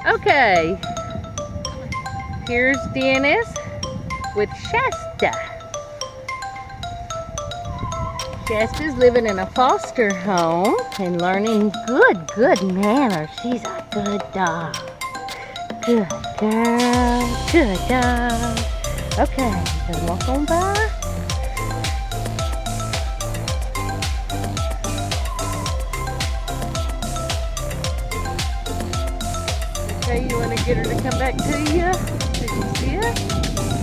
Okay, here's Dennis with Shasta. Shasta's living in a foster home and learning good manners. She's a good dog. Good girl, good dog. Okay, then walk on by. Okay, you want to get her to come back to you? Did you see her?